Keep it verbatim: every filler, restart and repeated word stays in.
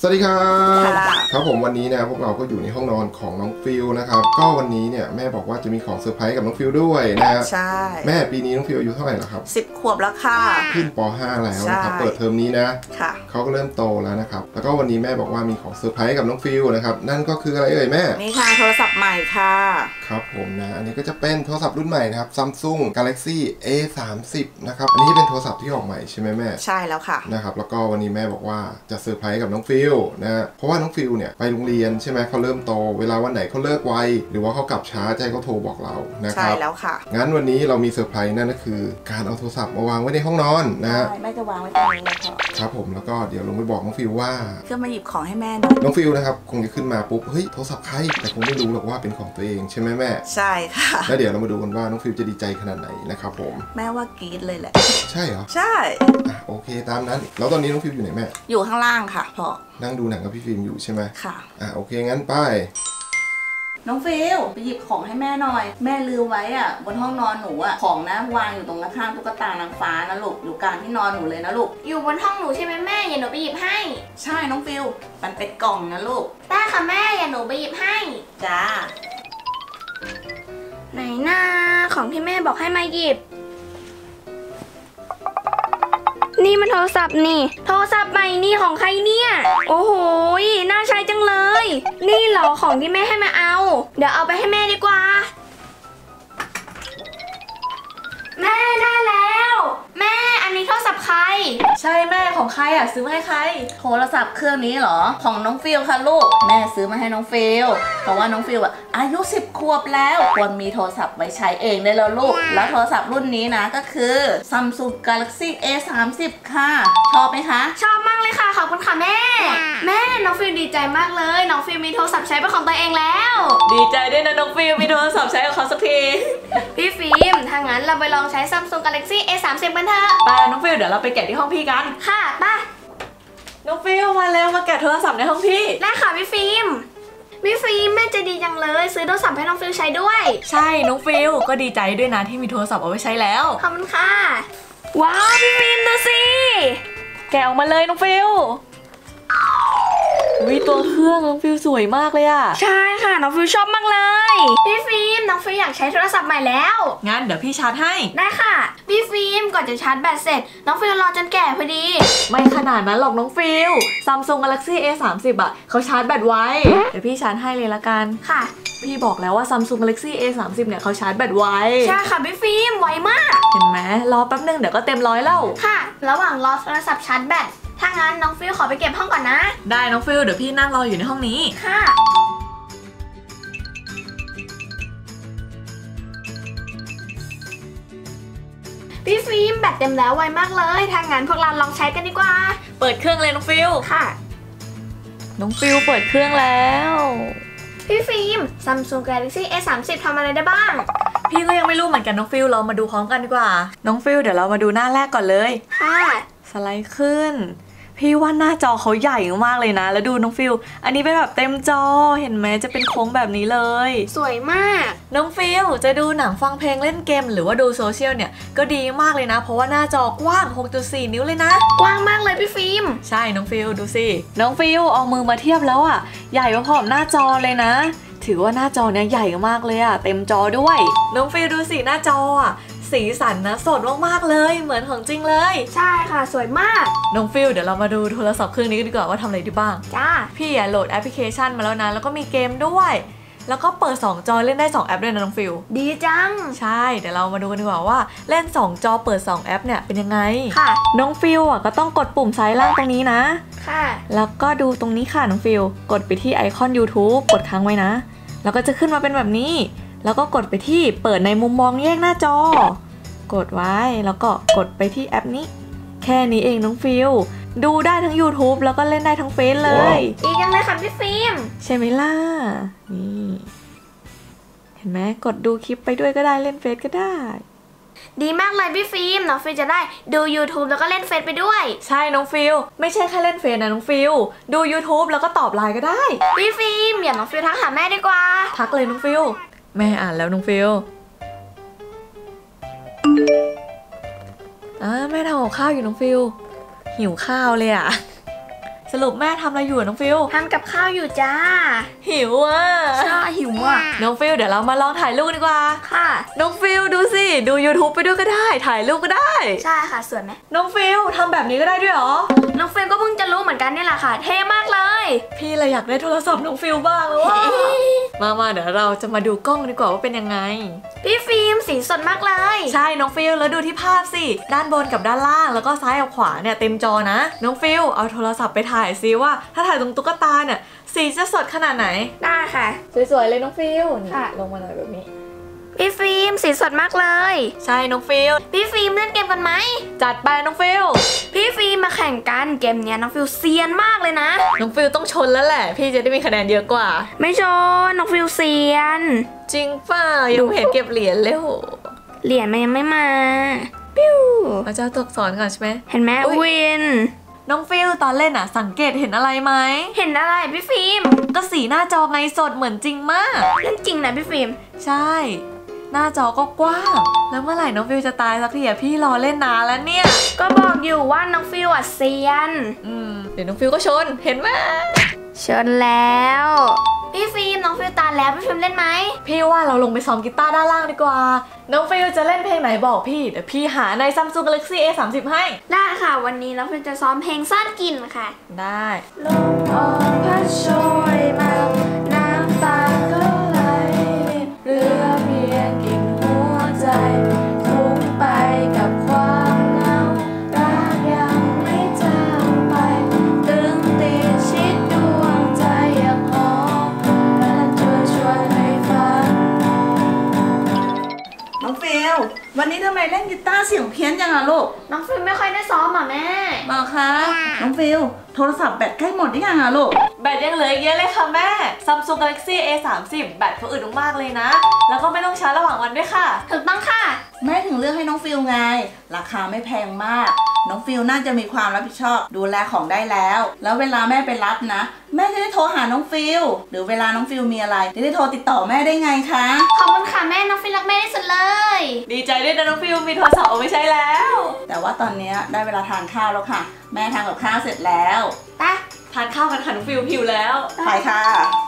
สวัสดีครับครับผมวันนี้นะพวกเราก็อยู่ในห้องนอนของน้องฟิลนะครับก็วันนี้เนี่ยแม่บอกว่าจะมีของเซอร์ไพรส์กับน้องฟิลด้วยนะฮะใช่แม่ปีนี้น้องฟิลอายุเท่าไหร่แล้วครับสิบขวบแล้วค่ะขึ้นป .ห้า แล้วนะครับเปิดเทอมนี้นะเขาก็เริ่มโตแล้วนะครับแล้วก็วันนี้แม่บอกว่ามีของเซอร์ไพรส์กับน้องฟิลนะครับนั่นก็คืออะไรเอ่ยแม่นี่ค่ะโทรศัพท์ใหม่ค่ะครับผมนะอันนี้ก็จะเป็นโทรศัพท์รุ่นใหม่นะครับ Samsung Galaxy เอ สามสิบ นะครับอันนี้เป็นโทรศัพท์ที่ออกใหม่ใช่ไหมแม่ใช่แล้วค่ะนะครับแล้วก็วันนี้แม่บอกว่าจะเซอร์ไพรส์กับน้องฟิลนะเพราะว่าน้องฟิลเนี่ยไปโรงเรียนใช่ไหมเขาเริ่มโตเวลาวันไหนเขาเลิกไวหรือว่าเขากลับช้าใจเขาโทรบอกเรานะครับใช่แล้วค่ะงั้นวันนี้เรามีเซอร์ไพรส์นั่นก็คือการเอาโทรศัพท์มาวางไว้ในห้องนอนนะแม่จะวางไว้ตรงนี้เลยค่ะครับผมแล้วก็เดี๋ยวลงไปบอกน้องฟิลว่าก็มาหยิบของให้แม่หน่อยน้องฟิลนะครับคงจะขึ้นมาปุ๊บเฮ้ยโทรศัพท์ใครแต่คงไม่รู้หรอกว่าเป็นของตัวเองใช่ไหมแม่ใช่ค่ะแล้วเดี๋ยวเรามาดูกันว่าน้องฟิลจะดีใจขนาดไหนนะครับผมแม่ว่ากรี๊ดเลยแหละใช่เหรอใช่โอเคตามนั้นแล้วตอนนี้น้องฟิลอยู่ไหนแม่อยู่ข้างล่างค่ะพ่อนั่งดูหนังกับพี่ฟิล์มอยู่ใช่ไหมค่ะอ่ะโอเคงั้นไปน้องฟิลไปหยิบของให้แม่หน่อยแม่ลืมไว้อ่ะบนห้องนอนหนูอ่ะของนะวางอยู่ตรงข้างตุ๊กตานางฟ้านะลูกอยู่กลางที่นอนหนูเลยนะลูกอยู่บนห้องหนูใช่ไหมแม่อย่าหนูไปหยิบให้ใช่น้องฟิลมันเป็นกล่องนะลูกได้ค่ะแม่อย่าหนูไปหยิบให้จ้าไหนหน้าของที่แม่บอกให้มาหยิบนี่มันโทรศัพท์นี่โทรศัพท์ใหม่นี่ของใครเนี่ยโอ้โหน่าใช้จังเลยนี่เหรอของที่แม่ให้มาเอาเดี๋ยวเอาไปให้แม่ดีกว่าแม่ได้แล้วแม่อันนี้โทรศัพท์ใครใช่แม่ของใครอ่ะซื้อมาให้ใครโทรศัพท์เครื่องนี้เหรอของน้องฟิลค่ะลูกแม่ซื้อมาให้น้องฟิลเพราะว่าน้องฟิลอ่ะอายุสิบขวบแล้วควรมีโทรศัพท์ไว้ใช้เองได้แล้วลูกแล้วโทรศัพท์รุ่นนี้นะก็คือ Samsung Galaxy เอ สามสิบ ค่ะชอบไหมคะชอบมากเลยค่ะขอบคุณค่ะแม่แม่น้องฟิลดีใจมากเลยน้องฟิลมีโทรศัพท์ใช้เป็นของตัวเองแล้วดีใจด้วยนะน้องฟิลมีโทรศัพท์ใช้กับเขาสักทีพี่ฟิล์มถ้างั้นเราไปลองใช้ Samsung Galaxy เอ สามสิบ กันเถอะไปน้องฟิลเดี๋ยวเราไปแกะที่ห้องพี่กันค่ะไปน้องฟิลมาแล้วมาแกะโทรศัพท์ในห้องพี่ได้ค่ะพี่ฟิล์มพี่ฟิล์มแม่จะดีจังเลยซื้อโทรศัพท์ให้น้องฟิลใช้ด้วยใช่น้องฟิลก็ดีใจด้วยนะที่มีโทรศัพท์เอาไว้ใช้แล้วขอบคุณค่ะว้าวพี่ฟิล์มดูสิแกะออกมาเลยน้องฟิลวิตัวเครื่องน้องฟิลสวยมากเลยอ่ะใช่ค่ะน้องฟิลชอบมากเลยพี่ฟิล์มน้องฟิลอยากใช้โทรศัพท์ใหม่แล้วงั้นเดี๋ยวพี่ชาร์จให้ได้ค่ะพี่ฟิล์มก่อนจะชาร์จแบตเสร็จน้องฟิลรอจนแก่พอดีไม่ขนาดนั้นหรอกน้องฟิล Samsung Galaxy เอ สามสิบ อ่ะเขาชาร์จแบตไวเดี๋ยวพี่ชาร์จให้เลยละกันค่ะพี่บอกแล้วว่า Samsung Galaxy เอ สามสิบ เนี่ยเขาชาร์จแบตไวใช่ค่ะพี่ฟิล์มไวมากเห็นไหมรอแป๊บนึงเดี๋ยวก็เต็มร้อยแล้วค่ะระหว่างรอโทรศัพท์ชาร์จแบตถ้างั้นน้องฟิลขอไปเก็บห้องก่อนนะได้น้องฟิลเดี๋ยวพี่นั่งรออยู่ในห้องนี้ค่ะพี่ฟิล์มแบตเต็มแล้วไวมากเลยถ้างั้นพวกเราลองใช้กันดีกว่าเปิดเครื่องเลยน้องฟิลค่ะน้องฟิลเปิดเครื่องแล้วพี่ฟิล์ม Samsung Galaxy เอ สามสิบ ทำอะไรได้บ้างพี่ก็ยังไม่รู้เหมือนกันน้องฟิลเรามาดูพร้อมกันดีกว่าน้องฟิลเดี๋ยวเรามาดูหน้าแรกก่อนเลยค่ะสไลด์ขึ้นพี่ว่าหน้าจอเขาใหญ่มากเลยนะแล้วดูน้องฟิลอันนี้เป็นแบบเต็มจอเห็นไหมจะเป็นโค้งแบบนี้เลยสวยมากน้องฟิลจะดูหนังฟังเพลงเล่นเกมหรือว่าดูโซเชียลเนี่ยก็ดีมากเลยนะเพราะว่าหน้าจอกว้าง หกจุดสี่ นิ้วเลยนะกว้างมากเลยพี่ฟิล์มใช่น้องฟิลดูสิน้องฟิลเอามือมาเทียบแล้วอ่ะใหญ่พอๆหน้าจอเลยนะถือว่าหน้าจอเนี่ยใหญ่มากเลยอ่ะเต็มจอด้วยน้องฟิลดูสิหน้าจออ่ะสีสันนะสดมากๆเลยเหมือนของจริงเลยใช่ค่ะสวยมากน้องฟิลเดี๋ยวเรามาดูโทรศัพท์เครื่องนี้กันดีกว่าว่าทำอะไรได้บ้างจ้าพี่อ่ะโหลดแอปพลิเคชันมาแล้วนะแล้วก็มีเกมด้วยแล้วก็เปิดสองจอเล่นได้สองแอปด้วยนะน้องฟิลดีจังใช่เดี๋ยวเรามาดูกันดีกว่าว่าเล่นสองจอเปิดสองแอปเนี่ยเป็นยังไงค่ะน้องฟิลอ่ะก็ต้องกดปุ่มซ้ายล่างตรงนี้นะค่ะแล้วก็ดูตรงนี้ค่ะน้องฟิลกดไปที่ไอคอน YouTube กดค้างไว้นะแล้วก็จะขึ้นมาเป็นแบบนี้แล้วก็กดไปที่เปิดในมุมมองแยกหน้าจอกดไว้แล้วก็กดไปที่แอปนี้แค่นี้เองน้องฟิลดูได้ทั้ง YouTube แล้วก็เล่นได้ทั้งเฟซเลยดีจังเลยค่ะพี่ฟิล์มใช่ไหมล่ะนี่เห็นไหมกดดูคลิปไปด้วยก็ได้เล่นเฟซก็ได้ดีมากเลยพี่ฟิล์มน้องฟิลจะได้ดู YouTube แล้วก็เล่นเฟซไปด้วยใช่น้องฟิลไม่ใช่แค่เล่นเฟซนะน้องฟิลดู YouTube แล้วก็ตอบไลน์ก็ได้พี่ฟิล์มอย่าน้องฟิลทักหาแม่ดีกว่าทักเลยน้องฟิลแม่อ่านแล้วน้องฟิลอ่าแม่ทำกับข้าวอยู่น้องฟิลหิวข้าวเลยอ่ะสรุปแม่ทำอะไรอยู่น้องฟิลทำกับข้าวอยู่จ้าหิวอ่ะใช่หิวอ่ะน้องฟิลเดี๋ยวเรามาลองถ่ายรูปดีกว่าค่ะน้องฟิลดูสิดู ยูทูบ ไปด้วยก็ได้ถ่ายรูปก็ได้ใช่ค่ะสวยไหมน้องฟิลทำแบบนี้ก็ได้ด้วยหรอน้องฟิลก็เพิ่งจะรู้เหมือนกันนี่แหละค่ะเท่มากเลยพี่เลยอยากได้โทรศัพท์น้องฟิลบ้างแล้วว่ามามาเดี๋ยวเราจะมาดูกล้องดีกว่าว่าเป็นยังไงพี่ฟิล์มสีสดมากเลยใช่น้องฟิลแล้วดูที่ภาพสิด้านบนกับด้านล่างแล้วก็ซ้ายกับขวาเนี่ยเต็มจอนะน้องฟิลเอาโทรศัพท์ไปถ่ายซิว่าถ้าถ่ายตรงตุ๊กตาเนี่ยสีจะสดขนาดไหนได้ค่ะสวยๆเลยน้องฟิลค่ะลงมาหน่อยแบบนี้พี่ฟิล์มสีสดมากเลยใช่น้องฟิลพี่ฟิล์มเล่นเกมกันไหมจัดไปน้องฟิลพี่ฟิล์มมาแข่งกันเกมเนี้ยน้องฟิลเซียนมากเลยนะน้องฟิลต้องชนแล้วแหละพี่จะได้มีคะแนนเยอะกว่าไม่ชนน้องฟิลเซียนจริงเปล่ายังเห็นเก็บเหรียญเลยโหเหรียญมันยังไม่มาปิ้วอาจารย์ตัวอักษรก่อนใช่ไหมเห็นไหมวินน้องฟิลตอนเล่นอ่ะสังเกตเห็นอะไรไหมเห็นอะไรพี่ฟิล์มก็สีหน้าจอไงสดเหมือนจริงมากเล่นจริงนะพี่ฟิล์มใช่หน้าจอก็กว้างแล้วเมื่อไหร่น้องฟิลจะตายสักทีอะพี่รอเล่นนานแล้วเนี่ยก็บอกอยู่ว่าน้องฟิลอะเซียนอืมเดี๋ยวน้องฟิลก็ชนเห็นไหมชนแล้วพี่ฟิล์มน้องฟิลตายแล้วพี่ฟิล์มเล่นไหมพี่ว่าเราลงไปซ้อมกีตาร์ด้านล่างดีกว่าน้องฟิลจะเล่นเพลงไหนบอกพี่เดี๋ยวพี่หาใน Samsung Galaxy เอ สามสิบ ให้ได้ค่ะวันนี้น้องฟิลจะซ้อมเพลงซ่อนกลิ่นค่ะได้ลมอ่อนพัดโชยมาน้ำตาก็ไหลเรือเพียงกิ่งหัวใจทุ่งไปกับความเหงารักยังไม่จางไปตึงตีชิดดวงใจอยากหอมและชวนชวนให้ฝันน้องฟิลวันนี้ทำไมเล่นกีตาร์เสียงเพี้ยนจังอะลูกน้องฟิลไม่ค่อยได้ซ้อมอ่ะแม่บอกค่ะน้องฟิลโทรศัพท์แบตใกล้หมดหรือยังอะลูกแบตยังเหลืออีกเยอะเลยค่ะแม่ Samsung Galaxy เอ สามสิบ แบตเขาอึดมากเลยนะแล้วก็ไม่ต้องชาร์จระหว่างวันด้วยค่ะถูกต้องค่ะแม่ถึงเลือกให้น้องฟิลไงราคาไม่แพงมากน้องฟิลน่าจะมีความรับผิดชอบดูแลของได้แล้วแล้วเวลาแม่ไปรับนะแม่จะได้โทรหาน้องฟิลหรือเวลาน้องฟิลมีอะไรจะได้โทรติดต่อแม่ได้ไงคะขอบคุณค่ะแม่น้องฟิลรักแม่ที่สุดเลยดีใจด้วยนะน้องฟิลมีโทรศัพท์เอาไว้ใช้แล้วแต่ว่าตอนนี้ได้เวลาทานข้าวแล้วค่ะแม่ทานกับข้าวเสร็จแล้วไปทานข้าวกันค่ะน้องฟิลหิวแล้วไปค่ะ